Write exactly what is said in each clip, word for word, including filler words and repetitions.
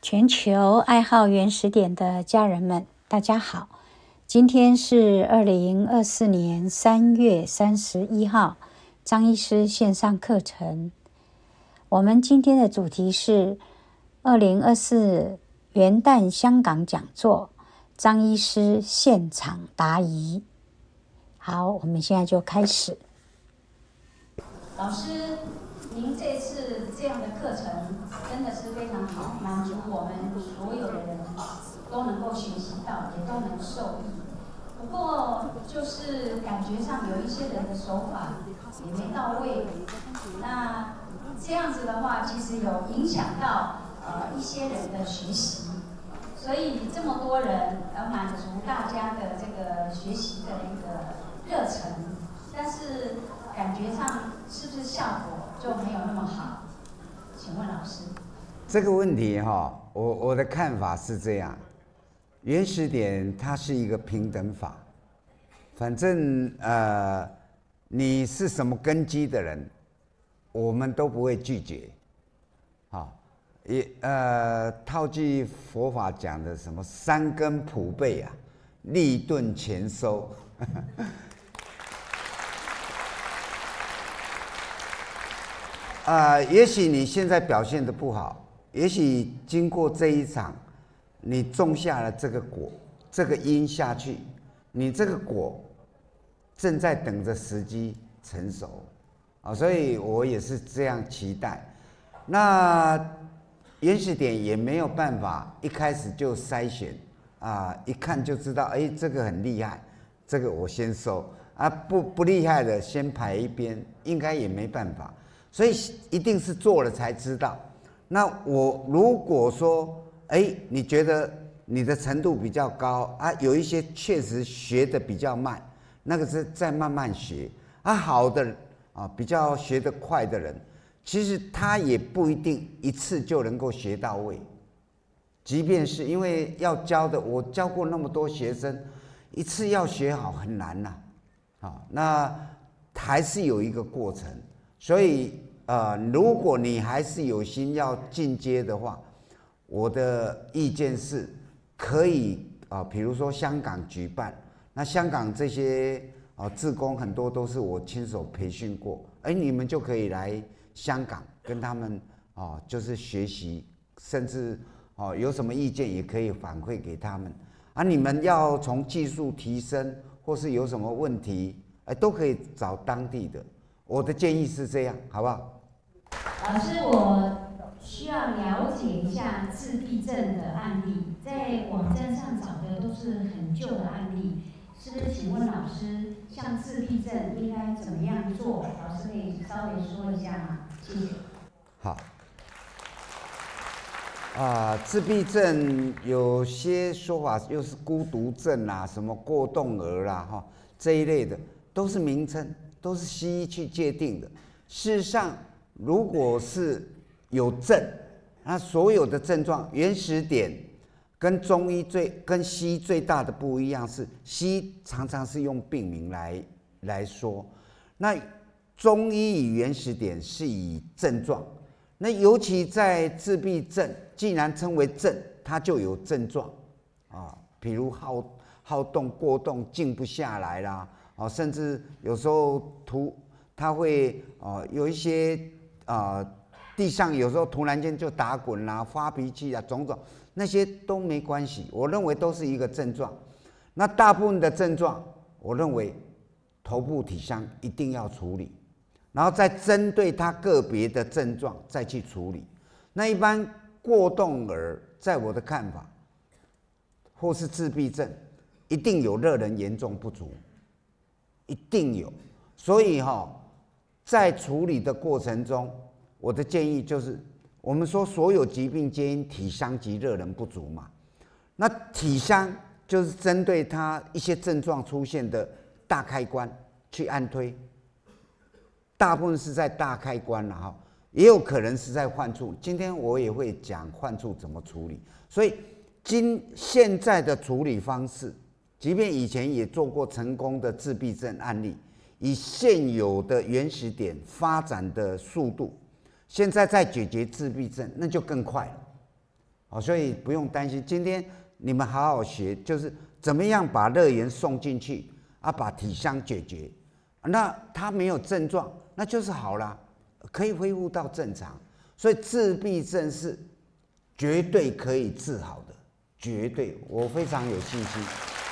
全球爱好原始点的家人们，大家好！今天是二零二四年三月三十一号，张医师线上课程。我们今天的主题是二零二四元旦香港讲座，张医师现场答疑。好，我们现在就开始。老师，您这次这样的课程真的是非常好，满足我们所有的人都能够学习到，也都能受益。不过就是感觉上有一些人的手法也没到位，那这样子的话，其实有影响到呃一些人的学习，所以这么多人呃满足大家的这个学习的一个热忱，但是感觉上是不是效果就没有那么好？请问老师， 这个问题哈，我我的看法是这样：原始点它是一个平等法，反正呃你是什么根基的人，我们都不会拒绝。好，也呃套句佛法讲的什么三根普被啊，立顿全收。啊、呃，也许你现在表现得不好，也许经过这一场，你种下了这个果，这个因下去，你这个果正在等着时机成熟，啊，所以我也是这样期待。那原始点也没有办法一开始就筛选，啊，一看就知道，哎，这个很厉害，这个我先收，啊，不不厉害的先排一边，应该也没办法。所以一定是做了才知道。那我如果说，哎，你觉得你的程度比较高啊，有一些确实学得比较慢，那个是再慢慢学啊。好的啊，比较学得快的人，其实他也不一定一次就能够学到位。即便是因为要教的，我教过那么多学生，一次要学好很难呐、啊。啊，那还是有一个过程。所以，呃，如果你还是有心要进阶的话，我的意见是，可以啊、呃，比如说香港举办，那香港这些啊、呃、志工很多都是我亲手培训过，哎，你们就可以来香港跟他们啊、呃，就是学习，甚至哦、呃、有什么意见也可以反馈给他们啊。你们要从技术提升，或是有什么问题，哎，都可以找当地的。我的建议是这样，好不好？ 老师，我需要了解一下自闭症的案例，在网站上找的都是很旧的案例，是不是？请问老师，像自闭症应该怎么样做？老师可以稍微说一下吗？谢谢。 好。啊、呃，自闭症有些说法又是孤独症啦、啊，什么过动儿啦、啊，哈这一类的都是名称。都是西医去界定的。事实上，如果是有症，那所有的症状原始点跟中医最跟西医最大的不一样是，西医常常是用病名来来说，那中医以原始点是以症状。那尤其在自闭症，既然称为症，它就有症状啊，比如好好动、过动、静不下来啦。哦，甚至有时候突他会哦有一些啊、呃、地上有时候突然间就打滚啦、发脾气啊，种种那些都没关系，我认为都是一个症状。那大部分的症状，我认为头部体香一定要处理，然后再针对他个别的症状再去处理。那一般过动儿，在我的看法，或是自闭症，一定有热能严重不足。一定有，所以哈、哦，在处理的过程中，我的建议就是，我们说所有疾病皆因体香及热能不足嘛。那体香就是针对它一些症状出现的大开关去按推，大部分是在大开关了哈，也有可能是在患处。今天我也会讲患处怎么处理，所以今现在的处理方式。即便以前也做过成功的自闭症案例，以现有的原始点发展的速度，现在再解决自闭症，那就更快了。 哦，所以不用担心。今天你们好好学，就是怎么样把热源送进去啊，把体香解决。那他没有症状，那就是好了，可以恢复到正常。所以自闭症是绝对可以治好的，绝对，我非常有信心。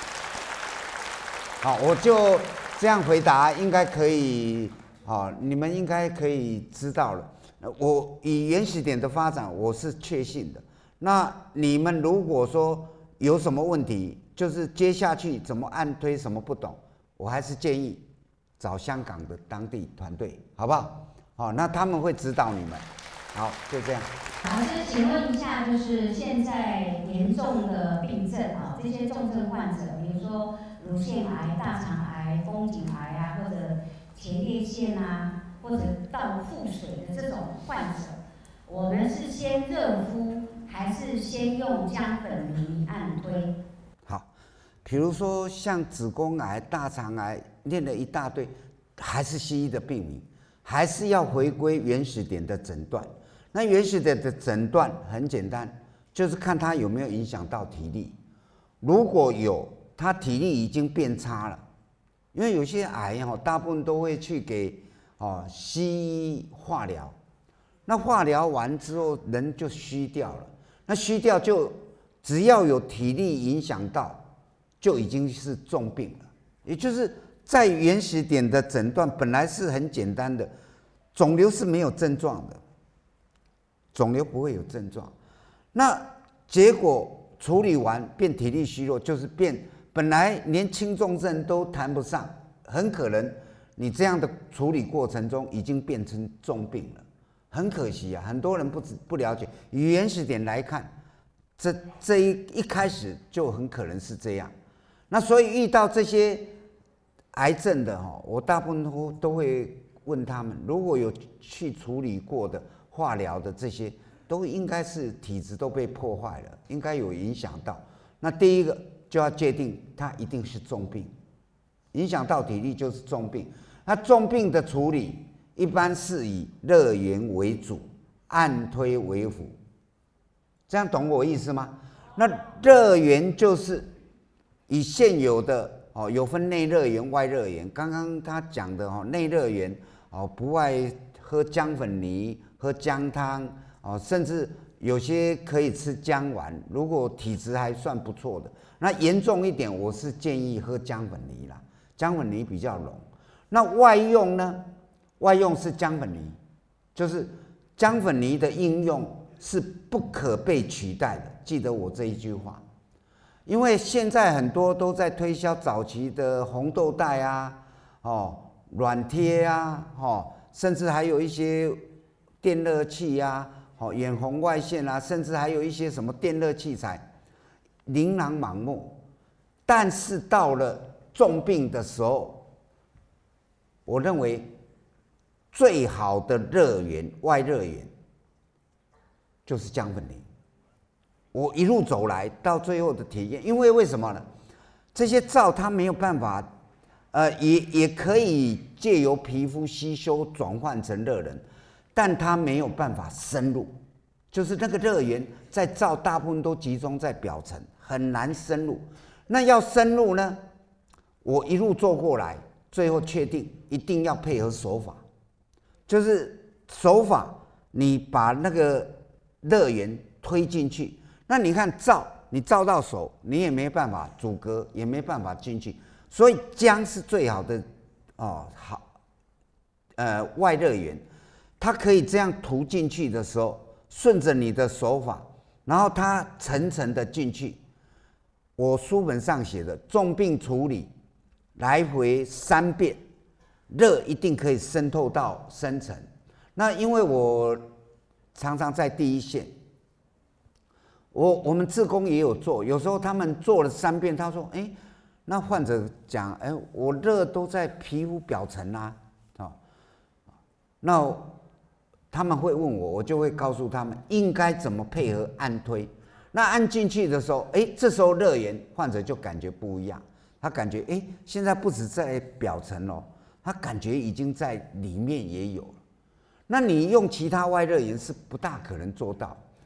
好，我就这样回答，应该可以。好，你们应该可以知道了。我以原始点的发展，我是确信的。那你们如果说有什么问题，就是接下去怎么按推什么不懂，我还是建议找香港的当地团队，好不好？好，那他们会指导你们。好，就这样。 老师，请问一下，就是现在严重的病症啊，这些重症患者，比如说乳腺癌、大肠癌、宫颈癌啊，或者前列腺啊，或者到腹水的这种患者，我们是先热敷，还是先用姜粉泥按推？ 好，比如说像子宫癌、大肠癌，念了一大堆，还是西医的病名，还是要回归原始点的诊断。那原始点的诊断很简单，就是看他有没有影响到体力。如果有，他体力已经变差了，因为有些癌哈，大部分都会去给哦西医化疗，那化疗完之后人就虚掉了，那虚掉就只要有体力影响到，就已经是重病了。也就是在原始点的诊断本来是很简单的，肿瘤是没有症状的。肿瘤不会有症状，那结果处理完变体力虚弱，就是变本来连轻重症都谈不上，很可能你这样的处理过程中已经变成重病了，很可惜啊，很多人不不了解。以原始点来看，这这一一开始就很可能是这样。那所以遇到这些癌症的哈，我大部分都都会问他们，如果有去处理过的。化疗的这些都应该是体质都被破坏了，应该有影响到。那第一个就要界定它一定是重病，影响到体力就是重病。那重病的处理一般是以热源为主，按推为辅。这样懂我意思吗？那热源就是以现有的哦，有分内热源、外热源。刚刚他讲的哦，内热源哦，不外喝姜粉泥。喝姜汤哦，甚至有些可以吃姜丸。如果体质还算不错的，那严重一点，我是建议喝姜粉泥啦。姜粉泥比较浓。那外用呢？外用是姜粉泥，就是姜粉泥的应用是不可被取代的。记得我这一句话，因为现在很多都在推销早期的红豆袋啊，哦，软贴啊，哦，甚至还有一些。电热器啊，哦，远红外线啊，甚至还有一些什么电热器材，琳琅满目。但是到了重病的时候，我认为最好的热源、外热源就是姜粉泥。我一路走来到最后的体验，因为为什么呢？这些皂它没有办法，呃，也也可以借由皮肤吸收转换成热能。但它没有办法深入，就是那个热源在皂大部分都集中在表层，很难深入。那要深入呢，我一路做过来，最后确定一定要配合手法，就是手法，你把那个热源推进去。那你看皂，你皂到手，你也没办法阻隔，也没办法进去。所以姜是最好的哦，好，呃，外热源。它可以这样涂进去的时候，顺着你的手法，然后它层层的进去。我书本上写的重病处理，来回三遍，热一定可以渗透到深层。那因为我常常在第一线，我我们志工也有做，有时候他们做了三遍，他说：“哎，那患者讲，哎，我热都在皮肤表层啊，哦，那。”他们会问我，我就会告诉他们应该怎么配合按推。那按进去的时候，哎，这时候热源患者就感觉不一样，他感觉哎，现在不止在表层哦，他感觉已经在里面也有了。那你用其他外热源是不大可能做到，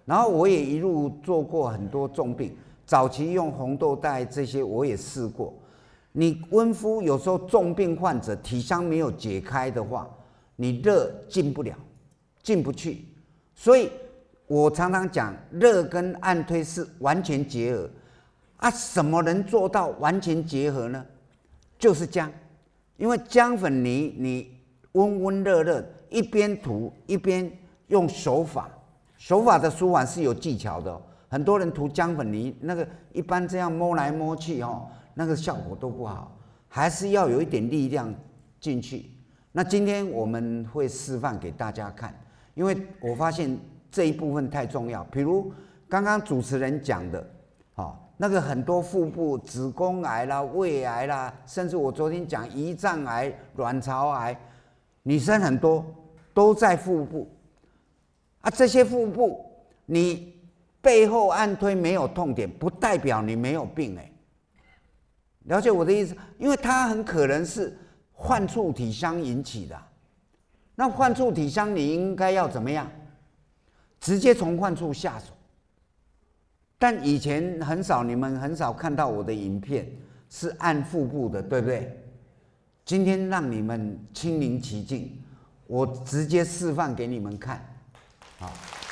然后我也一路做过很多重病，早期用红豆带这些我也试过。你温敷有时候重病患者体香没有解开的话，你热进不了，进不去。所以我常常讲，热跟按推是完全结合啊。什么能做到完全结合呢？就是姜，因为姜粉泥你温温热热，一边涂一边用手法，手法的舒缓是有技巧的、哦。很多人涂姜粉泥，那个一般这样摸来摸去哦，那个效果都不好，还是要有一点力量进去。那今天我们会示范给大家看，因为我发现这一部分太重要。比如刚刚主持人讲的，哦，那个很多腹部子宫癌啦、胃癌啦，甚至我昨天讲胰脏癌、卵巢癌，女生很多都在腹部啊。这些腹部你背后按推没有痛点，不代表你没有病哎、欸。了解我的意思？因为它很可能是患处体香引起的。那患处体香你应该要怎么样？直接从患处下手。但以前很少，你们很少看到我的影片是按腹部的，对不对？今天让你们亲临其境，我直接示范给你们看，好。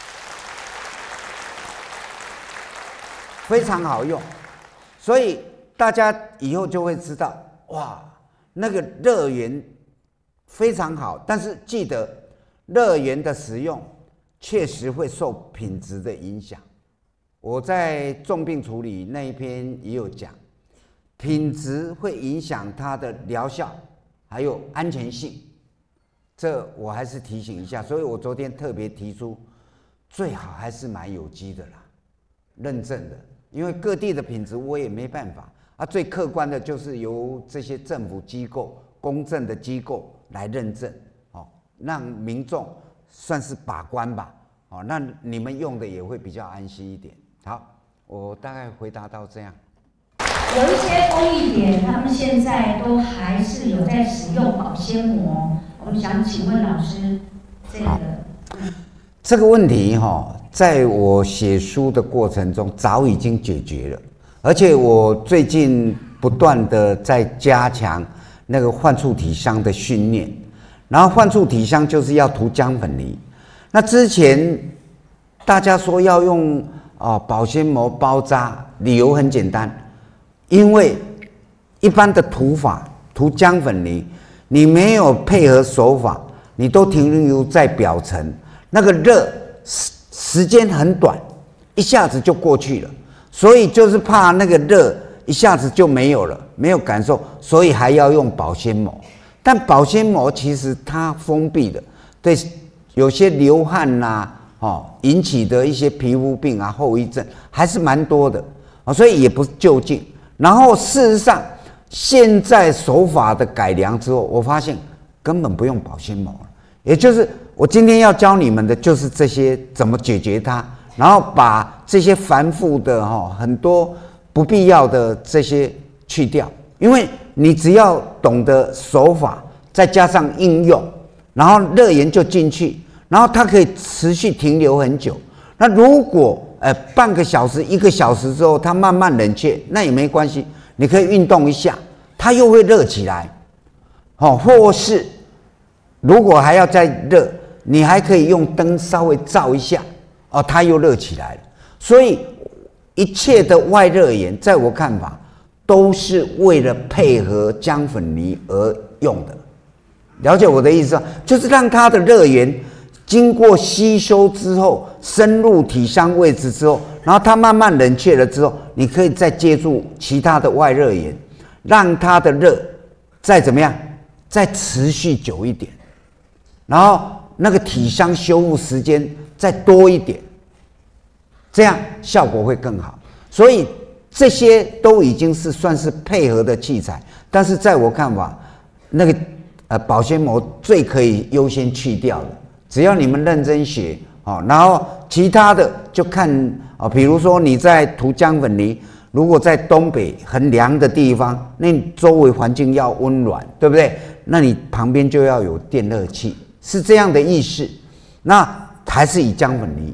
非常好用，所以大家以后就会知道，哇，那个热源非常好。但是记得，热源的使用确实会受品质的影响。我在重病处理那一篇也有讲，品质会影响它的疗效，还有安全性。这我还是提醒一下，所以我昨天特别提出，最好还是买有机的啦，认证的。因为各地的品质我也没办法啊，最客观的就是由这些政府机构、公正的机构来认证，哦，让民众算是把关吧，哦，那你们用的也会比较安心一点。好，我大概回答到这样。 有一些公益点，他们现在都还是有在使用保鲜膜，我们想请问老师，这个这个问题哈、哦。在我写书的过程中，早已经解决了，而且我最近不断的在加强那个患处体香的训练。然后患处体香就是要涂姜粉泥。那之前大家说要用啊、呃、保鲜膜包扎，理由很简单，因为一般的涂法涂姜粉泥，你没有配合手法，你都停留在表层，那个热。时间很短，一下子就过去了，所以就是怕那个热一下子就没有了，没有感受，所以还要用保鲜膜。但保鲜膜其实它封闭的，对有些流汗呐、啊、哦引起的一些皮肤病啊后遗症还是蛮多的，哦，所以也不就近。然后事实上，现在手法的改良之后，我发现根本不用保鲜膜了，也就是。我今天要教你们的就是这些怎么解决它，然后把这些繁复的哈很多不必要的这些去掉，因为你只要懂得手法，再加上应用，然后热源就进去，然后它可以持续停留很久。那如果呃半个小时、一个小时之后它慢慢冷却，那也没关系，你可以运动一下，它又会热起来，哦，或是如果还要再热。你还可以用灯稍微照一下，哦，它又热起来了。所以一切的外热源，在我看法，都是为了配合姜粉泥而用的。了解我的意思吗？就是让它的热源经过吸收之后，深入体香位置之后，然后它慢慢冷却了之后，你可以再借助其他的外热源，让它的热再怎么样，再持续久一点，然后。那个体香修复时间再多一点，这样效果会更好。所以这些都已经是算是配合的器材，但是在我看法，那个呃保鲜膜最可以优先去掉的。只要你们认真学哦，然后其他的就看啊、哦，比如说你在涂姜粉泥，如果在东北很凉的地方，那你周围环境要温暖，对不对？那你旁边就要有电热器。是这样的意思，那还是以姜粉泥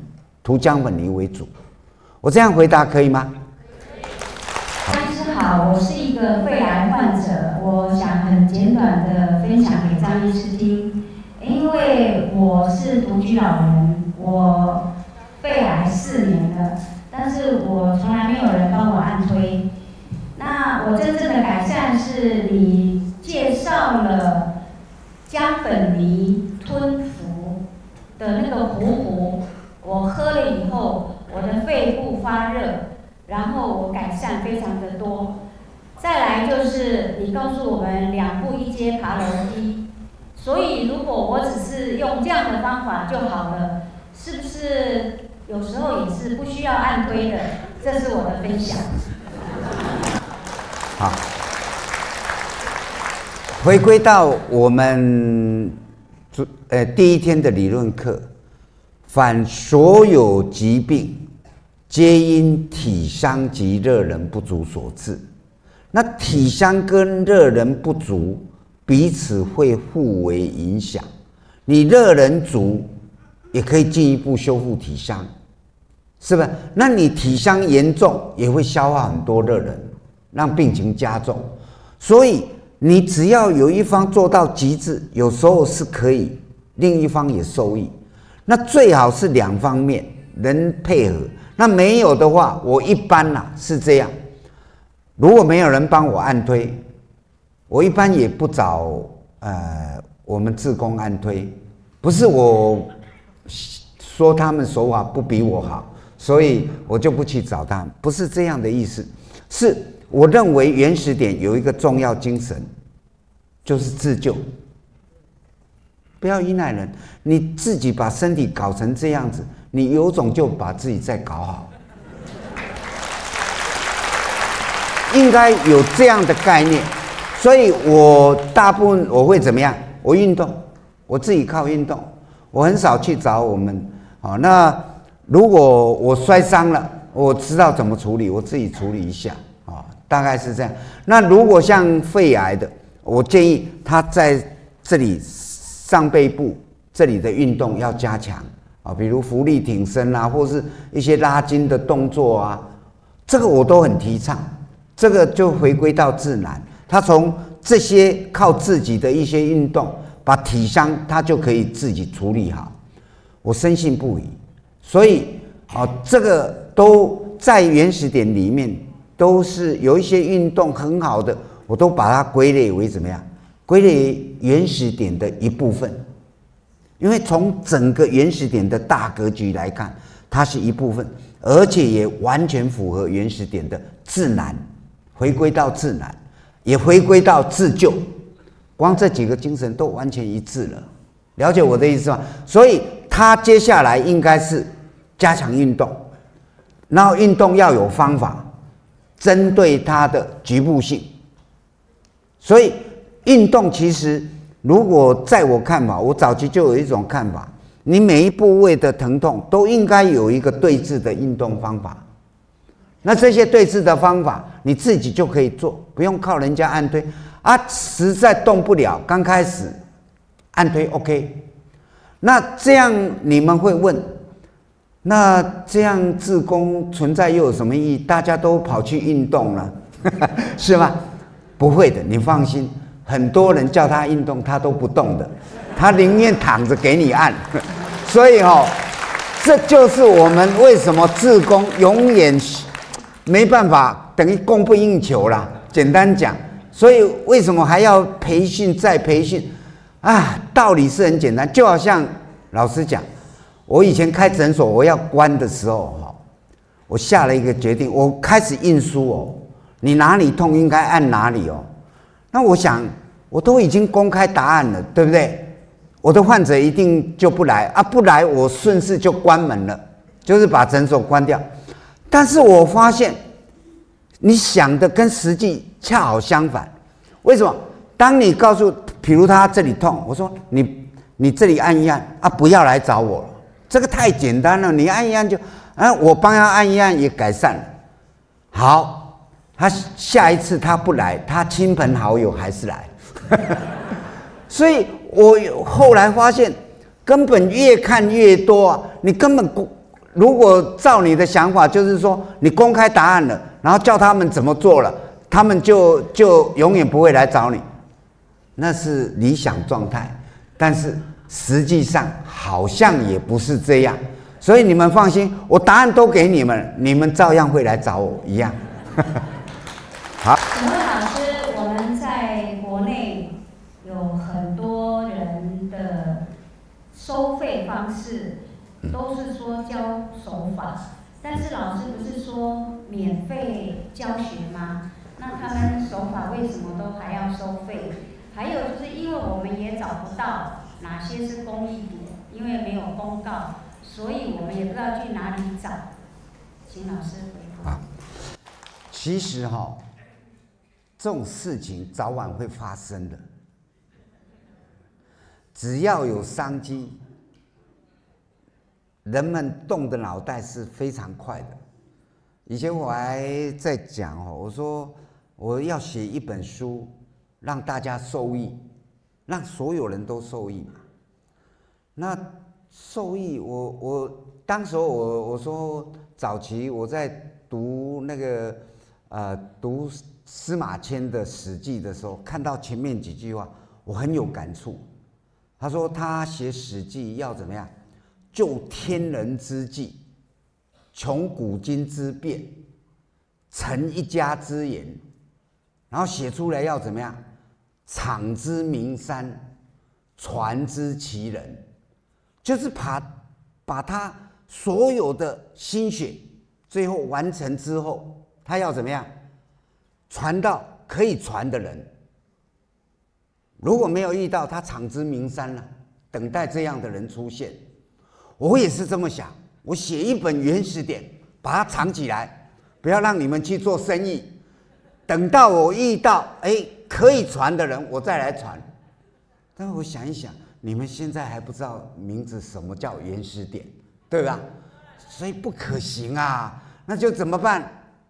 涂姜粉泥为主。我这样回答可以吗？ 张医师好，我是一个肺癌患者，我想很简短的分享给张医师听。因为我是独居老人，我肺癌四年了，但是我从来没有人帮我按推。那我真正的改善是你介绍了姜粉泥吞服的那个糊糊，我喝了以后，我的肺部发热，然后我改善非常的多。再来就是你告诉我们两步一阶爬楼梯，所以如果我只是用这样的方法就好了，是不是有时候也是不需要按推的？这是我的分享。 好，回归到我们呃第一天的理论课，凡所有疾病，皆因体伤及热能不足所致。那体伤跟热能不足彼此会互为影响，你热能足也可以进一步修复体伤，是吧？那你体伤严重也会消耗很多热能，让病情加重。所以你只要有一方做到极致，有时候是可以另一方也受益。那最好是两方面能配合。那没有的话，我一般啦、啊、是这样。如果没有人帮我按推，我一般也不找呃我们志工按推，不是我说他们手法不比我好，所以我就不去找他们，不是这样的意思。是我认为原始点有一个重要精神，就是自救，不要依赖人，你自己把身体搞成这样子，你有种就把自己再搞好。应该有这样的概念，所以我大部分我会怎么样？我运动，我自己靠运动，我很少去找我们。好，那如果我摔伤了，我知道怎么处理，我自己处理一下啊，大概是这样。那如果像肺癌的，我建议他在这里上背部这里的运动要加强啊，比如浮力挺身啊，或是一些拉筋的动作啊，这个我都很提倡。这个就回归到自然，他从这些靠自己的一些运动，把体伤他就可以自己处理好，我深信不疑。所以啊，这个都在原始点里面都是有一些运动很好的，我都把它归类为怎么样？归类为原始点的一部分，因为从整个原始点的大格局来看，它是一部分，而且也完全符合原始点的自然。回归到自然，也回归到自救，光这几个精神都完全一致了，了解我的意思吗？所以他接下来应该是加强运动，然后运动要有方法，针对它的局部性。所以运动其实，如果在我看法，我早期就有一种看法，你每一部位的疼痛都应该有一个对治的运动方法。那这些对治的方法，你自己就可以做，不用靠人家按推啊。实在动不了，刚开始按推 OK。那这样你们会问，那这样志工存在又有什么意义？大家都跑去运动了，是吗？不会的，你放心，很多人叫他运动，他都不动的，他宁愿躺着给你按。所以哦，这就是我们为什么志工永远没办法，等于供不应求啦。简单讲，所以为什么还要培训再培训啊？道理是很简单，就好像老实讲，我以前开诊所我要关的时候，哈，我下了一个决定，我开始印书哦，你哪里痛应该按哪里哦。那我想，我都已经公开答案了，对不对？我的患者一定就不来啊，不来我顺势就关门了，就是把诊所关掉。但是我发现，你想的跟实际恰好相反。为什么？当你告诉，比如他这里痛，我说你你这里按一按啊，不要来找我了，这个太简单了，你按一按就，啊，我帮他按一按也改善了。好，他下一次他不来，他亲朋好友还是来。所以我后来发现，根本越看越多啊，你根本如果照你的想法，就是说你公开答案了，然后叫他们怎么做了，他们就就永远不会来找你，那是理想状态。但是实际上好像也不是这样，所以你们放心，我答案都给你们，你们照样会来找我一样。好， 请问老师，我们在国内有很多人的收费方式都是说教手法，但是老师不是说免费教学吗？那他们手法为什么都还要收费？还有就是因为我们也找不到哪些是公益点，因为没有公告，所以我们也不知道去哪里找。请老师回复。 啊，其实哈、哦，这种事情早晚会发生的。只要有商机，人们动的脑袋是非常快的。以前我还在讲哦，我说我要写一本书，让大家受益，让所有人都受益。那受益，我我当时候我我说早期我在读那个呃读司马迁的《史记》的时候，看到前面几句话，我很有感触。他说他写《史记》要怎么样？就天人之际，穷古今之变，成一家之言，然后写出来要怎么样？场之名山，传之其人，就是把把他所有的心血，最后完成之后，他要怎么样？传到可以传的人。如果没有遇到他场之名山了，等待这样的人出现。我也是这么想，我写一本原始点，把它藏起来，不要让你们去做生意。等到我遇到哎可以传的人，我再来传。但是我想一想，你们现在还不知道名字什么叫原始点，对吧？所以不可行啊，那就怎么办？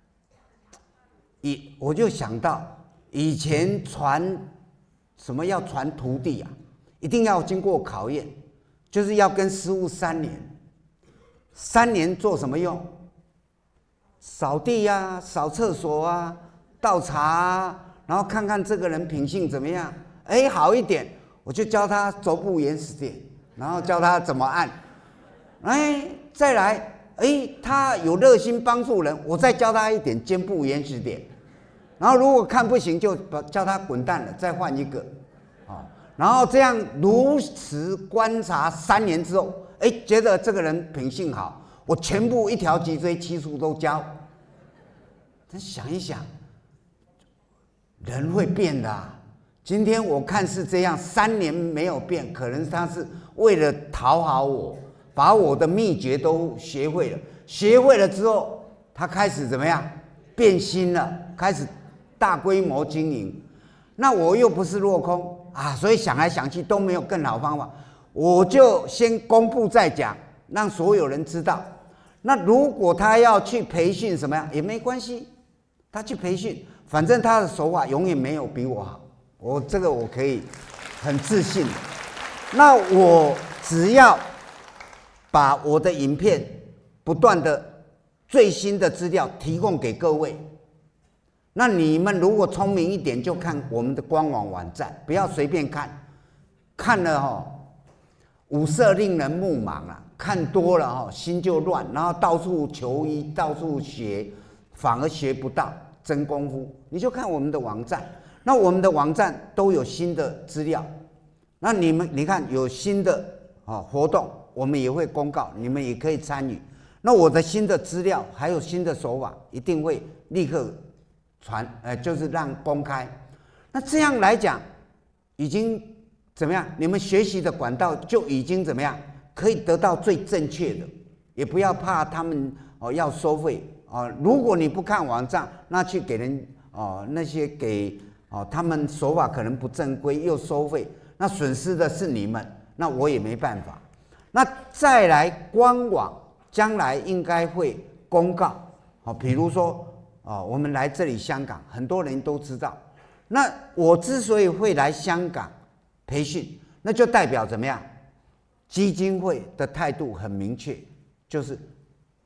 以我就想到以前传什么要传徒弟啊，一定要经过考验。就是要跟师傅三年，三年做什么用？扫地啊，扫厕所啊，倒茶啊，然后看看这个人品性怎么样，哎，好一点，我就教他肘部原始点，然后教他怎么按，哎，再来，哎，他有热心帮助人，我再教他一点肩部原始点，然后如果看不行，就叫他滚蛋了，再换一个，啊。然后这样如此观察三年之后，哎，觉得这个人品性好，我全部一条脊椎七术都教。但想一想，人会变的啊。今天我看是这样，三年没有变，可能他是为了讨好我，把我的秘诀都学会了。学会了之后，他开始怎么样？变心了，开始大规模经营。那我又不是落空。啊，所以想来想去都没有更好方法，我就先公布再讲，让所有人知道。那如果他要去培训什么样也没关系，他去培训，反正他的手法永远没有比我好，我这个我可以很自信的。那我只要把我的影片不断的最新的资料提供给各位。那你们如果聪明一点，就看我们的官网网站，不要随便看，看了哈、哦，五色令人目盲啊，看多了哈、哦，心就乱，然后到处求医，到处学，反而学不到真功夫。你就看我们的网站，那我们的网站都有新的资料，那你们你看有新的啊、哦、活动，我们也会公告，你们也可以参与。那我的新的资料还有新的手法，一定会立刻。传呃，就是让公开，那这样来讲，已经怎么样？你们学习的管道就已经怎么样？可以得到最正确的，也不要怕他们哦要收费哦。如果你不看网站，那去给人哦那些给哦他们手法可能不正规又收费，那损失的是你们，那我也没办法。那再来官网，将来应该会公告哦，比如说。哦，我们来这里香港，很多人都知道。那我之所以会来香港培训，那就代表怎么样？基金会的态度很明确，就是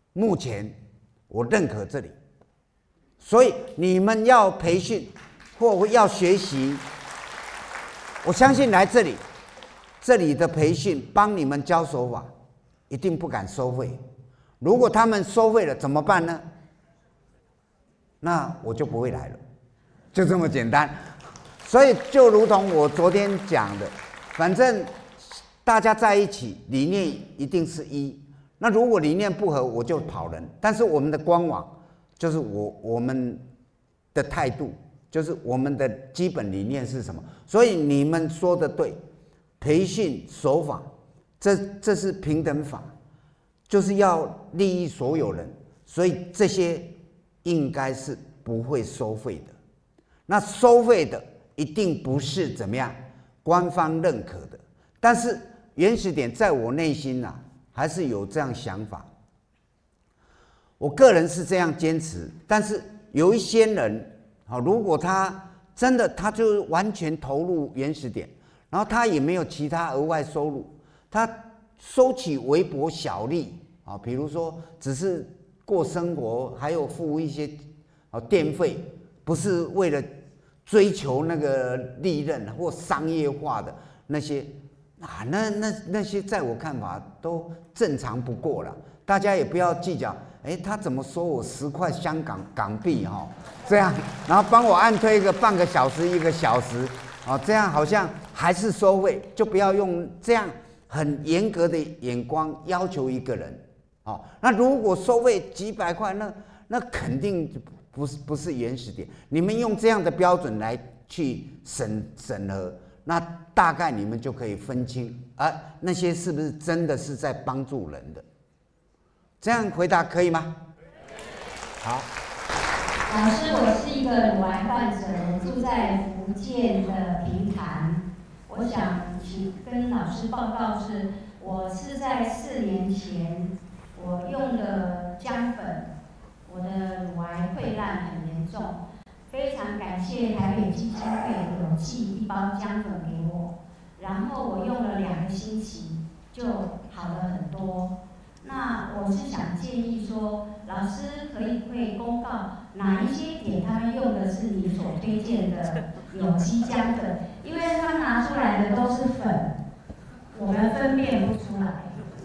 目前我认可这里，所以你们要培训或要学习，我相信来这里，这里的培训帮你们教手法，一定不敢收费。如果他们收费了怎么办呢？那我就不会来了，就这么简单。所以就如同我昨天讲的，反正大家在一起，理念一定是一。那如果理念不合，我就跑人。但是我们的官网就是我我们的态度，就是我们的基本理念是什么。所以你们说的对，培训手法，这这是平等法，就是要利益所有人。所以这些应该是不会收费的。那收费的一定不是怎么样官方认可的。但是原始点在我内心啊，还是有这样想法。我个人是这样坚持，但是有一些人，如果他真的他就完全投入原始点，然后他也没有其他额外收入，他收取微薄小利啊，比如说只是过生活，还有付一些电费，不是为了追求那个利润或商业化的那些。啊，那那那些在我看法都正常不过了，大家也不要计较。哎，他怎么收我十块香港港币哈、哦？这样，然后帮我按推个半个小时、一个小时，哦，这样好像还是收费，就不要用这样很严格的眼光要求一个人。哦，那如果收费几百块，那那肯定不是不是原始点。你们用这样的标准来去审审核。那大概你们就可以分清啊，那些是不是真的是在帮助人的？这样回答可以吗？好。 老师，我是一个乳癌患者，我住在福建的平潭。我想请跟老师报告是，我是在四年前我用了姜粉，我的乳癌溃烂很严重。非常感谢台北基金会有寄一包姜粉给我，然后我用了两个星期就好了很多。那我是想建议说，老师可以会公告哪一些点他们用的是你所推荐的有机姜粉，因为他拿出来的都是粉，我们分辨不出来。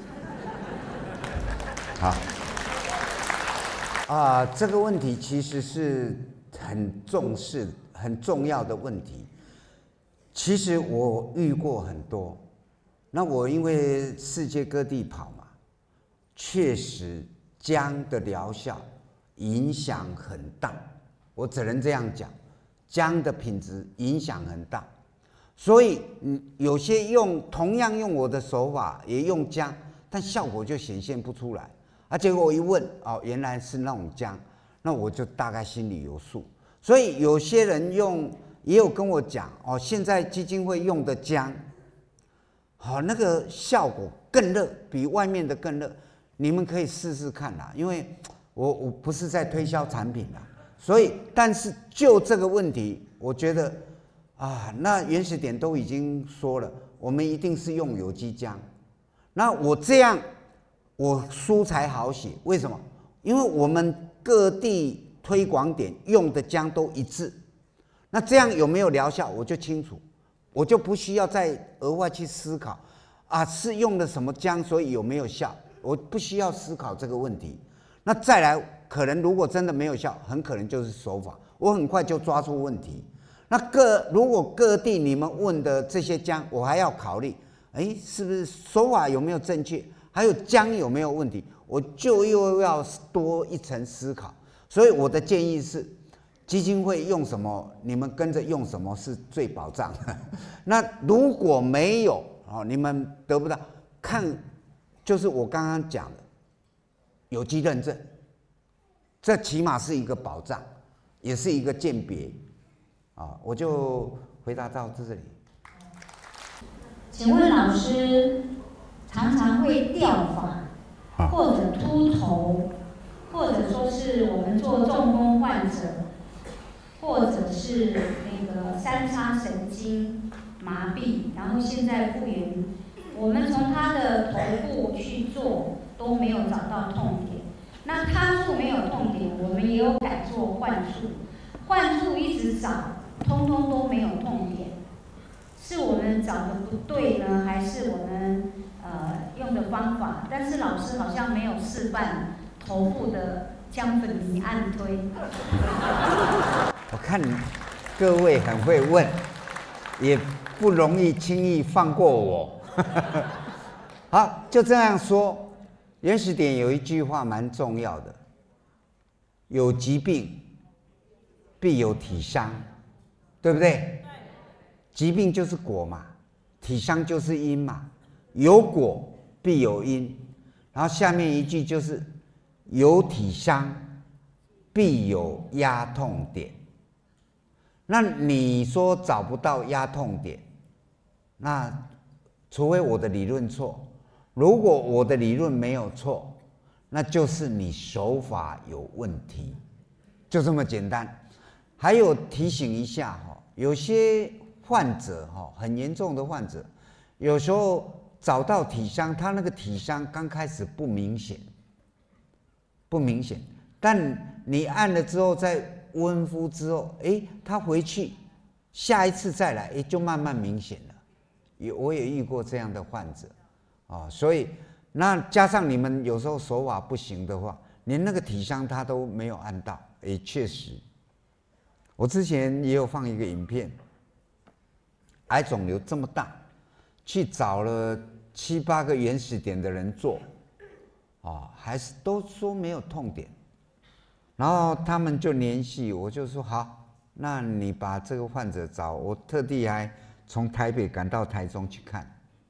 好。啊、呃，这个问题其实是很重视、很重要的问题。其实我遇过很多，那我因为世界各地跑嘛，确实姜的疗效影响很大，我只能这样讲，姜的品质影响很大。所以，嗯，有些用同样用我的手法也用姜，但效果就显现不出来。啊，结果我一问，哦，原来是那种姜，那我就大概心里有数。所以有些人用也有跟我讲，哦，现在基金会用的姜，好、哦，那个效果更热，比外面的更热。你们可以试试看啦，因为我我不是在推销产品啦，所以但是就这个问题，我觉得啊，那原始点都已经说了，我们一定是用有机姜。那我这样，我书才好写。为什么？因为我们各地推广点用的姜都一致，那这样有没有疗效，我就清楚，我就不需要再额外去思考啊，是用了什么姜，所以有没有效，我不需要思考这个问题。那再来，可能如果真的没有效，很可能就是手法，我很快就抓出问题。那各如果各地你们问的这些姜，我还要考虑，哎，是不是手法有没有正确，还有姜有没有问题，我就又要多一层思考。所以我的建议是，基金会用什么，你们跟着用什么是最保障的。那如果没有，你们得不到，看就是我刚刚讲的有机认证，这起码是一个保障，也是一个鉴别。啊，我就回答到这里。 请问老师，常常会掉发，或者秃头，或者说是我们做中风患者，或者是那个三叉神经麻痹，然后现在复原，我们从他的头部去做都没有找到痛点。 那他处没有痛点，我们也有改做患处，患处一直找，通通都没有痛点，是我们找的不对呢，还是我们呃用的方法？但是老师好像没有示范头部的姜粉泥按推。 我看各位很会问，也不容易轻易放过我。好，就这样说。原始点有一句话蛮重要的：有疾病必有体伤，对不对？疾病就是果嘛，体伤就是因嘛。有果必有因，然后下面一句就是有体伤必有压痛点。那你说找不到压痛点，那除非我的理论错。如果我的理论没有错，那就是你手法有问题，就这么简单。还有提醒一下哈，有些患者哈，很严重的患者，有时候找到体伤，他那个体伤刚开始不明显，不明显，但你按了之后，在温敷之后，哎，他回去下一次再来，哎，就慢慢明显了。也我也遇过这样的患者。哦，所以那加上你们有时候手法不行的话，连那个体伤他都没有按到，也确实。我之前也有放一个影片，癌肿瘤这么大，去找了七八个原始点的人做，哦，还是都说没有痛点，然后他们就联系我，就说好，那你把这个患者找，我特地还从台北赶到台中去看。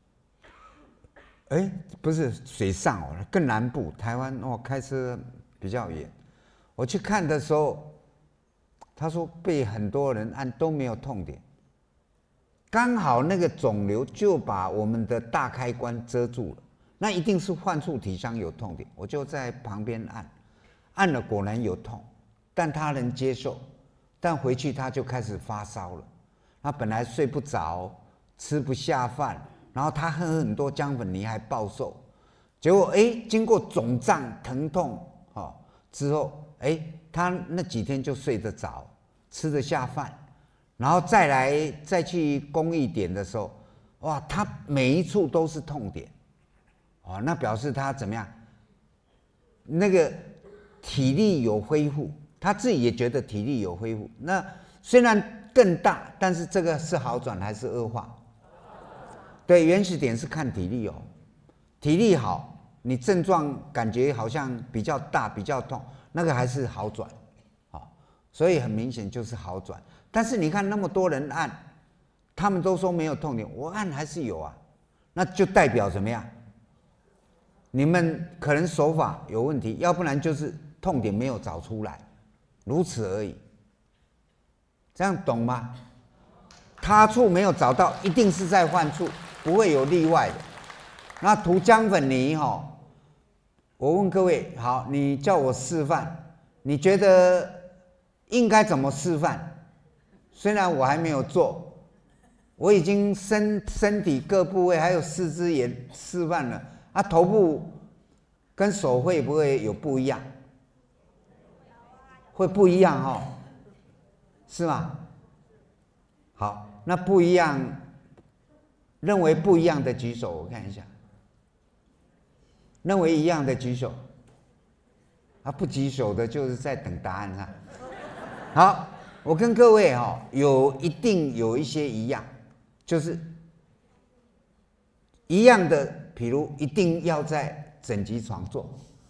哎，不是水上哦，更南部，台湾哦，开车比较远。我去看的时候，他说被很多人按都没有痛点，刚好那个肿瘤就把我们的大开关遮住了，那一定是患处体伤有痛点。我就在旁边按，按了果然有痛，但他能接受，但回去他就开始发烧了，他本来睡不着，吃不下饭。然后他喝很多姜粉泥还暴瘦，结果哎，经过肿胀疼痛哦之后，哎，他那几天就睡得着，吃得下饭，然后再来再去公益点的时候，哇，他每一处都是痛点，哦，那表示他怎么样？那个体力有恢复，他自己也觉得体力有恢复。那虽然更大，但是这个是好转还是恶化？对，原始点是看体力哦，体力好，你症状感觉好像比较大、比较痛，那个还是好转，哦，所以很明显就是好转。但是你看那么多人按，他们都说没有痛点，我按还是有啊，那就代表怎么样？你们可能手法有问题，要不然就是痛点没有找出来，如此而已。这样懂吗？他处没有找到，一定是在患处。不会有例外的。那涂姜粉泥哈，我问各位，好，你叫我示范，你觉得应该怎么示范？虽然我还没有做，我已经身身体各部位还有四肢也示范了，啊，头部跟手会不会有不一样？会不一样哈，是吗？好，那不一样。认为不一样的举手，我看一下。认为一样的举手，啊，不举手的就是在等答案哈。好，我跟各位哈、哦，有一定有一些一样，就是一样的，比如一定要在整齐床做，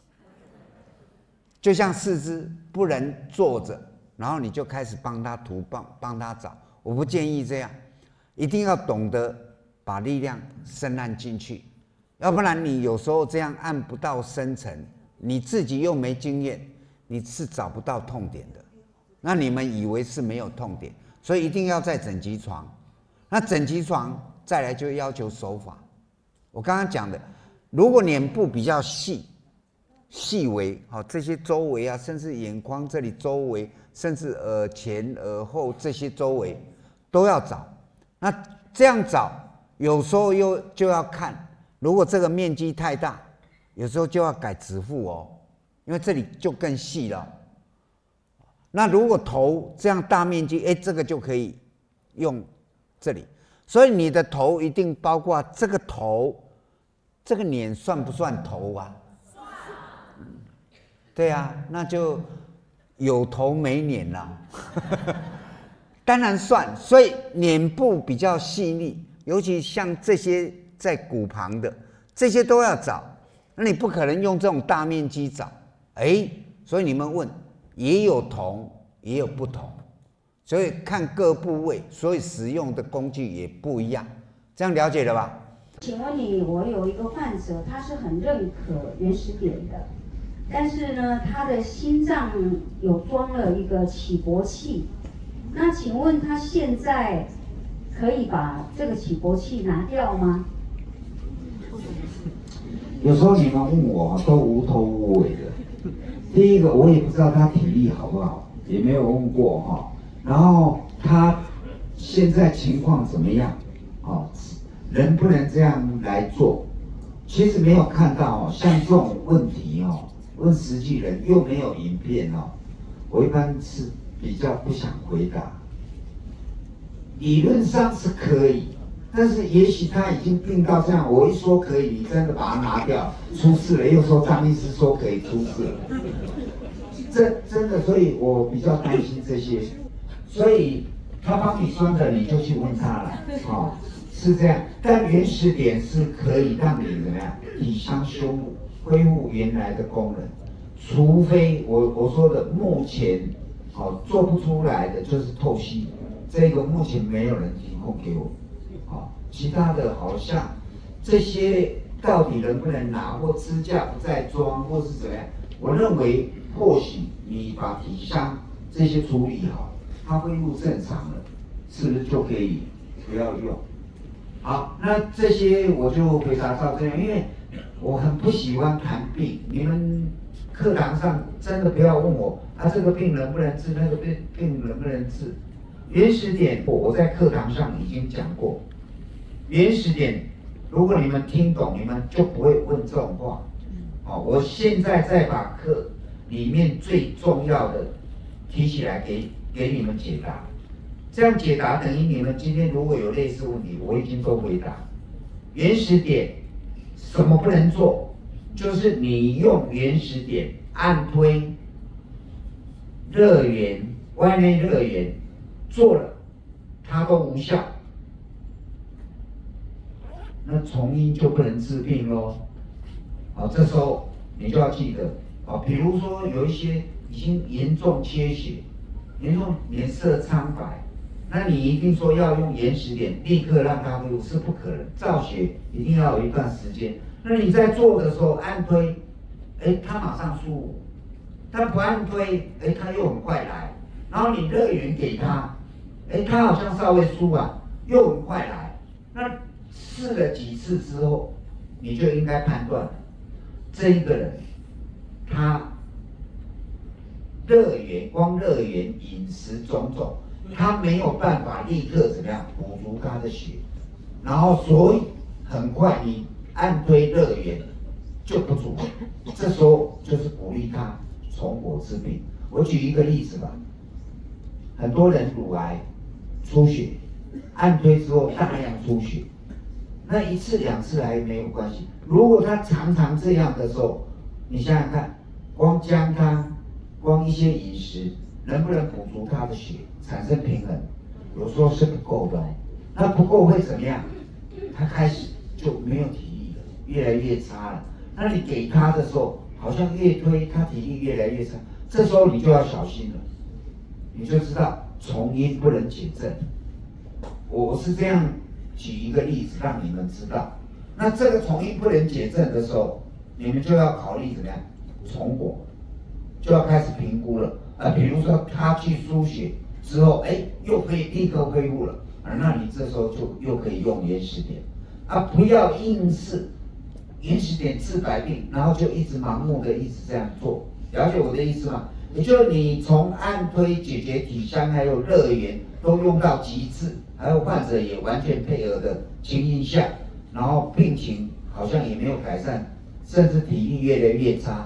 就像四肢不能坐着，然后你就开始帮他涂，帮帮他找，我不建议这样，一定要懂得。把力量深按进去，要不然你有时候这样按不到深层，你自己又没经验，你是找不到痛点的。那你们以为是没有痛点，所以一定要在整齐床。那整齐床再来就要求手法。我刚刚讲的，如果脸部比较细、细微，好，这些周围啊，甚至眼眶这里周围，甚至耳前、耳后这些周围都要找。那这样找。有时候又就要看，如果这个面积太大，有时候就要改指腹哦， 因为这里就更细了。那如果头这样大面积，哎，这个就可以用这里。所以你的头一定包括这个头，这个脸算不算头啊？算。对啊，那就有头没脸啦。当然算，所以脸部比较细腻，尤其像这些在骨旁的，这些都要找。那你不可能用这种大面积找，哎，所以你们问，也有同，也有不同，所以看各部位，所以使用的工具也不一样，这样了解了吧？ 请问你，我有一个患者，他是很认可原始点的，但是呢，他的心脏有装了一个起搏器，那请问他现在可以把这个起搏器拿掉吗？ 有时候你们问我都无头无尾的。第一个，我也不知道他体力好不好，也没有问过哈。然后他现在情况怎么样？哦，能不能这样来做？其实没有看到哦，像这种问题哦，问实际人又没有影片哦，我一般是比较不想回答。理论上是可以。但是也许他已经病到这样，我一说可以，你真的把它拿掉，出事了，又说张医师说可以出事了，这真的，所以我比较担心这些，所以他帮你算的，你就去问他了，哦，是这样。但原始点是可以让你怎么样体伤修复，恢复原来的功能，除非我我说的目前哦做不出来的就是透析，这个目前没有人提供给我。其他的好像这些到底能不能拿，或支架不再装，或是怎么样？我认为或许你把体伤这些处理好，它恢复正常了，是不是就可以不要用？好，那这些我就回答到这样，因为我很不喜欢谈病，你们课堂上真的不要问我啊，这个病能不能治，那个病病能不能治？原始点我在课堂上已经讲过。原始点，如果你们听懂，你们就不会问这种话。哦，我现在再把课里面最重要的提起来给给你们解答。这样解答等于你们今天如果有类似问题，我已经都回答。原始点什么不能做？就是你用原始点按推、热源、外面热源做了，它都无效。那从因就不能治病咯。好，这时候你就要记得，啊，比如说有一些已经严重缺血，严重脸色苍白，那你一定说要用原始点立刻让它恢复是不可能，造血一定要有一段时间。那你在做的时候按推，哎，它马上舒服；它不按推，哎，它又很快来。然后你热源给它，哎，它好像稍微舒缓，又很快来。那试了几次之后，你就应该判断，这一个人，他热源、光热源、饮食种种，他没有办法立刻怎么样补足他的血，然后所以很快你按推热源就不足，这时候就是鼓励他从火治病。我举一个例子吧，很多人乳癌出血，按推之后大量出血。那一次两次还没有关系，如果他常常这样的时候，你想想看，光姜汤，光一些饮食，能不能补足他的血，产生平衡？有时候是不够的，那不够会怎么样？他开始就没有体力了，越来越差了。那你给他的时候，好像越推他体力越来越差，这时候你就要小心了，你就知道从因不能解症。我是这样。举一个例子让你们知道，那这个从因不能解症的时候，你们就要考虑怎么样从火，就要开始评估了。啊，比如说他去输血之后，哎，又可以立刻恢复了，啊，那你这时候就又可以用原始点，啊，不要硬是原始点治百病，然后就一直盲目的一直这样做，了解我的意思吗？也就是你从按推解决体伤还有热源都用到极致。还有患者也完全配合的情形下，然后病情好像也没有改善，甚至体力越来越差，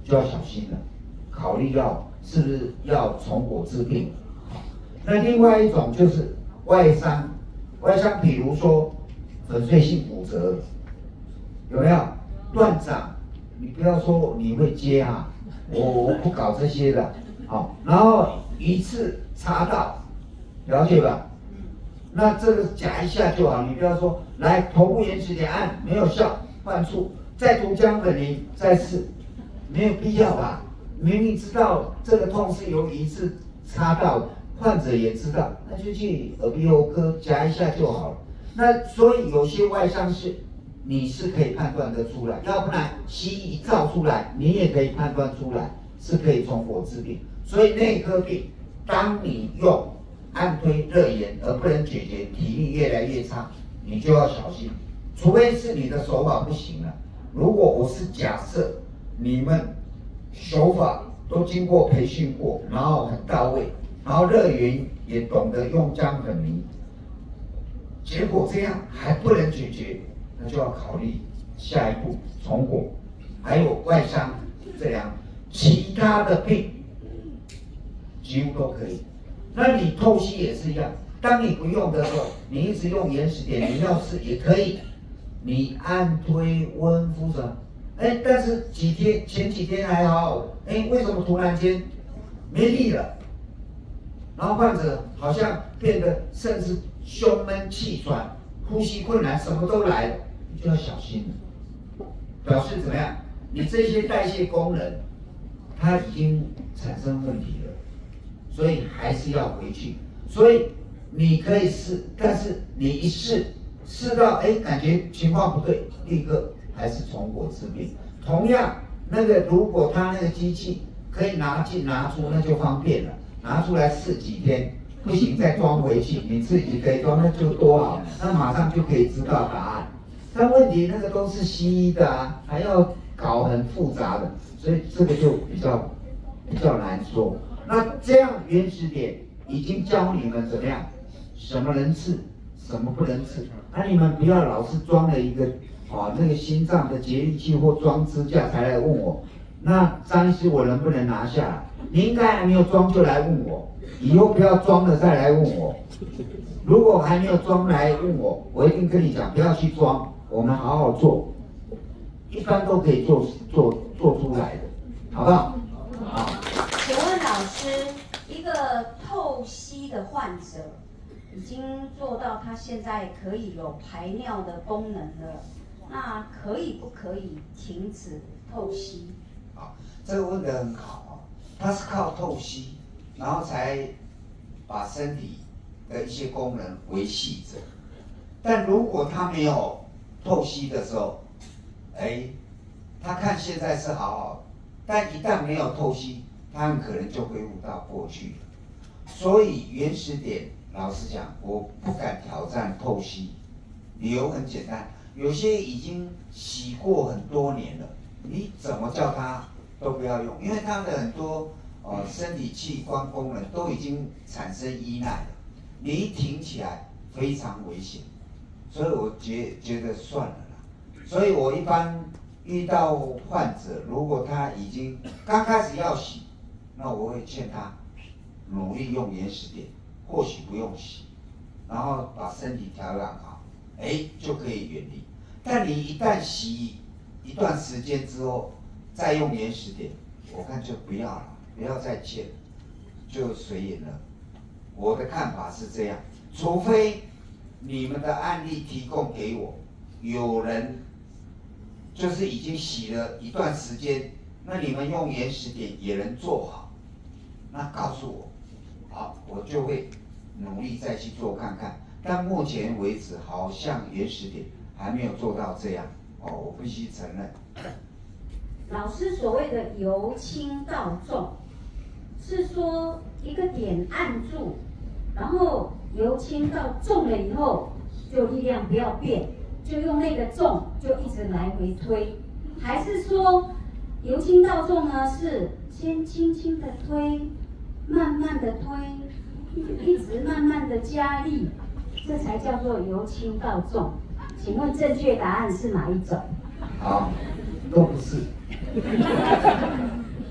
就要小心了，考虑要是不是要从果治病。那另外一种就是外伤，外伤比如说粉碎性骨折，有没有断掌？你不要说你会接啊，我我不搞这些的，好，然后一次插到，了解吧？那这个夹一下就好，你不要说来头部延迟点按没有效，换处再涂姜粉泥再试，没有必要吧？明明知道这个痛是由一次插到的，患者也知道，那就去耳鼻喉科夹一下就好了。那所以有些外伤是你是可以判断得出来，要不然西医一照出来，你也可以判断出来是可以从果治病。所以内科病，当你用按推热炎而不能解决，体力越来越差，你就要小心。除非是你的手法不行了。如果我是假设你们手法都经过培训过，然后很到位，然后热源也懂得用姜粉泥，结果这样还不能解决，那就要考虑下一步从果，还有外伤这样，其他的病几乎都可以。那你透析也是一样，当你不用的时候，你一直用延时点，你要是也可以，你按推温敷什么？哎，但是几天前几天还好，哎，为什么突然间没力了？然后患者好像变得甚至胸闷气喘、呼吸困难，什么都来了，你就要小心了。表示怎么样？你这些代谢功能它已经产生问题了，所以还是要回去。所以你可以试，但是你一试试到哎感觉情况不对，立刻还是从果治病。同样，那个如果他那个机器可以拿进拿出，那就方便了。拿出来试几天，不行再装回去，你自己可以装，那就多好，那马上就可以知道答案。但问题那个都是西医的啊，还要搞很复杂的，所以这个就比较比较难说。那这样原始点已经教你们怎么样，什么能治，什么不能治。那、啊、你们不要老是装了一个啊那个心脏的节律器或装支架才来问我。那张医师，我能不能拿下来？你应该还没有装就来问我，以后不要装了再来问我。如果还没有装来问我，我一定跟你讲，不要去装，我们好好做，一般都可以做做做出来的，好不好？好。 请问老师，一个透析的患者已经做到他现在可以有排尿的功能了，那可以不可以停止透析？ 好，这个问得很好哦。他是靠透析，然后才把身体的一些功能维系着。但如果他没有透析的时候，哎，他看现在是好好的，但一旦没有透析，他很可能就恢复到过去了。所以原始点，老实讲，我不敢挑战透析，理由很简单，有些已经洗过很多年了。你怎么叫他都不要用，因为他的很多呃身体器官功能都已经产生依赖了，你一挺起来非常危险，所以我觉觉得算了啦。所以我一般遇到患者，如果他已经刚开始要洗，那我会劝他努力用原始点，或许不用洗，然后把身体调养好，哎就可以远离。但你一旦洗一段时间之后，再用原始点，我看就不要了，不要再见了，就随缘了。我的看法是这样，除非你们的案例提供给我，有人就是已经洗了一段时间，那你们用原始点也能做好，那告诉我，好，我就会努力再去做看看。但目前为止，好像原始点还没有做到这样。哦，我必须承认。 老师所谓的由轻到重，是说一个点按住，然后由轻到重了以后，就力量不要变，就用那个重就一直来回推，还是说由轻到重呢？是先轻轻的推，慢慢的推，一直慢慢的加力，这才叫做由轻到重。请问正确答案是哪一种？ 好，都不是。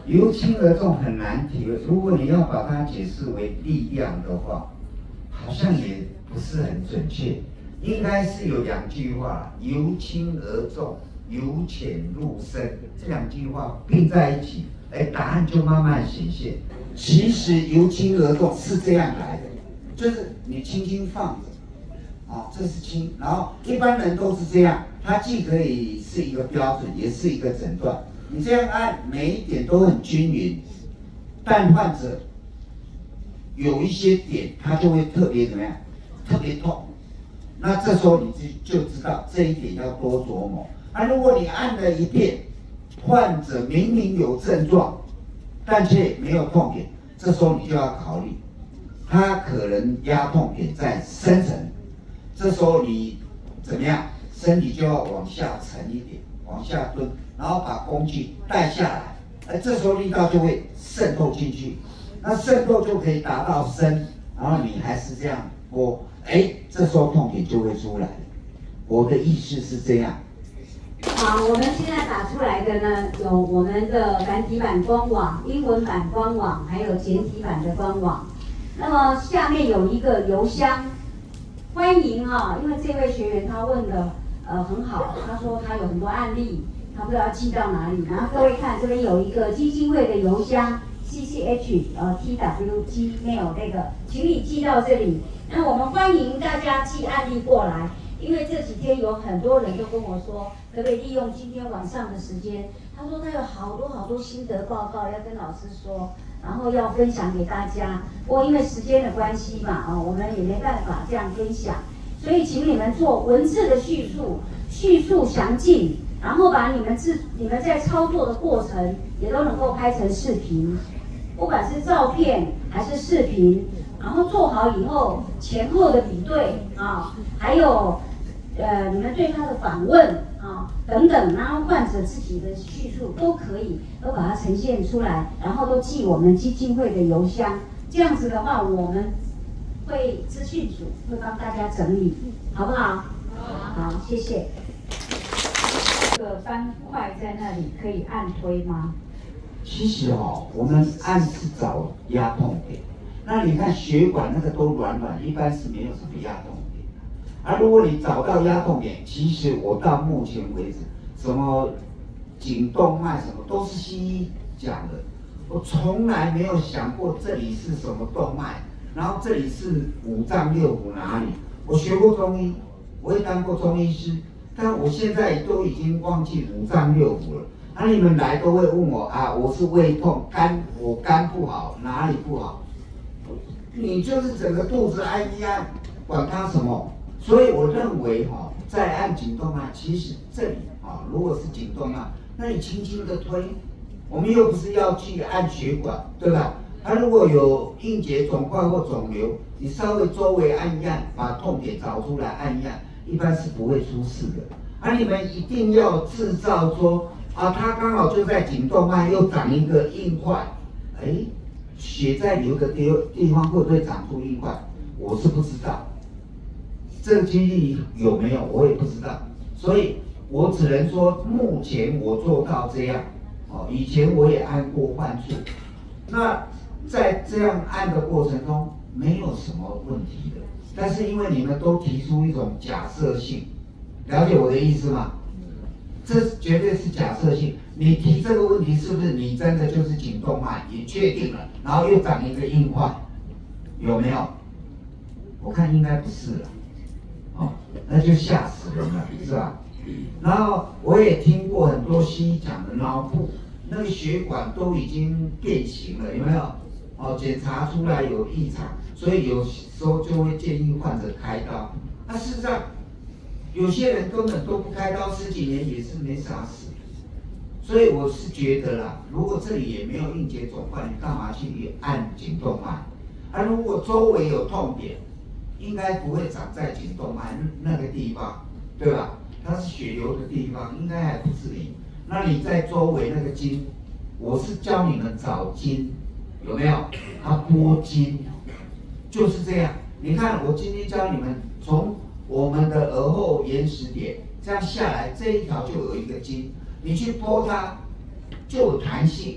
由轻而重很难体会。如果你要把它解释为力量的话，好像也不是很准确。应该是有两句话：由轻而重，由浅入深。这两句话并在一起，哎，答案就慢慢显现。其实由轻而重是这样来的，就是你轻轻放着，啊，这是轻。然后一般人都是这样，它既可以是一个标准，也是一个诊断。你这样按，每一点都很均匀，但患者有一些点，他就会特别怎么样，特别痛。那这时候你就就知道这一点要多琢磨。那、啊、如果你按了一遍，患者明明有症状，但却没有痛点，这时候你就要考虑，他可能压痛点在深层。这时候你怎么样，身体就要往下沉一点，往下蹲，然后把工具带下来，哎，这时候力道就会渗透进去，那渗透就可以达到深，然后你还是这样拨。哎，这时候痛点就会出来了。我的意思是这样。 好，我们现在打出来的呢，有我们的繁体版官网、英文版官网，还有简体版的官网。那么下面有一个邮箱，欢迎哈、哦，因为这位学员他问的呃很好，他说他有很多案例，他不知道寄到哪里。然后各位看这边有一个基金会的邮箱 C C H 呃 T W Gmail 那个，请你寄到这里。那我们欢迎大家寄案例过来，因为这几天有很多人都跟我说，可不可以利用今天晚上的时间？他说他有好多好多心得报告要跟老师说，然后要分享给大家。不过因为时间的关系嘛，啊，我们也没办法这样分享，所以请你们做文字的叙述，叙述详尽，然后把你们自你们在操作的过程也都能够拍成视频，不管是照片还是视频。然后做好以后，前后的比对啊，还有呃你们对他的访问啊等等，然后患者自己的叙述都可以，都把它呈现出来，然后都寄我们基金会的邮箱。这样子的话，我们会资讯组会帮大家整理，好不好？好，谢谢。这个斑块在那里可以按推吗？ 其实哦，我们按是找压痛点。那你看血管那个都软软，一般是没有什么压痛点。而、啊、如果你找到压痛点，其实我到目前为止，什么颈动脉什么都是西医讲的，我从来没有想过这里是什么动脉，然后这里是五脏六腑哪里。我学过中医，我也当过中医师，但我现在都已经忘记五脏六腑了。那、啊、你们来都会问我啊，我是胃痛，肝我肝不好，哪里不好？你就是整个肚子按一按，管它什么？所以我认为哈、哦，在按颈动脉，其实这里啊、哦，如果是颈动脉，那你轻轻的推，我们又不是要去按血管，对吧？它、啊、如果有硬结肿块或肿瘤，你稍微周围按一按，把痛点找出来按一按，一般是不会出事的。而、啊、你们一定要制造说啊，它刚好就在颈动脉又长一个硬块，哎。血在流的地地方会不会长出硬块？我是不知道，这个几率有没有我也不知道，所以我只能说目前我做到这样。哦，以前我也按过患处，那在这样按的过程中没有什么问题的，但是因为你们都提出一种假设性，了解我的意思吗？这绝对是假设性。你提这个问题是不是你真的就是颈动脉？你确定了，然后又长一个硬块，有没有？我看应该不是了，哦，那就吓死人了，是吧？然后我也听过很多西医讲的脑部那个血管都已经变形了，有没有？哦，检查出来有异常，所以有时候就会建议患者开刀。那事实上，有些人根本都不开刀，十几年也是没啥事。所以我是觉得啦，如果这里也没有硬结肿块，你干嘛去按颈动脉？啊，如果周围有痛点，应该不会长在颈动脉那个地方，对吧？它是血流的地方，应该还不至于。那你在周围那个筋，我是教你们找筋，有没有？啊，拨筋，就是这样。你看，我今天教你们从我们的耳后延时点这样下来，这一条就有一个筋。你去拨它，就有弹性，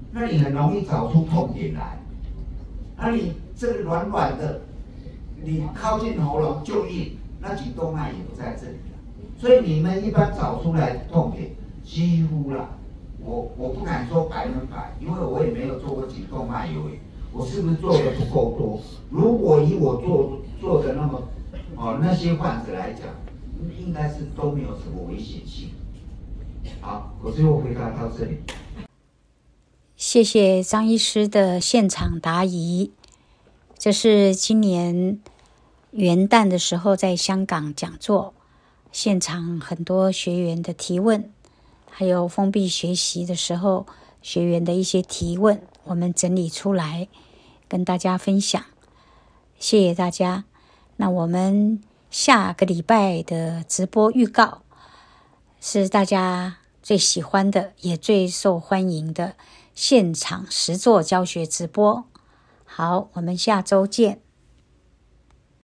那你很容易找出痛点来。那你这个软软的，你靠近喉咙就硬，那颈动脉也不在这里了。所以你们一般找出来痛点，几乎啦，我我不敢说百分百，因为我也没有做过颈动脉游泳，我是不是做的不够多？如果以我做做的那么哦那些患者来讲，应该是都没有什么危险性。好，我最后回答到这里。 谢谢张医师的现场答疑。这是今年元旦的时候在香港讲座，现场很多学员的提问，还有封闭学习的时候学员的一些提问，我们整理出来跟大家分享。谢谢大家。那我们下个礼拜的直播预告是大家最喜欢的也最受欢迎的现场实作教学直播。好，我们下周见。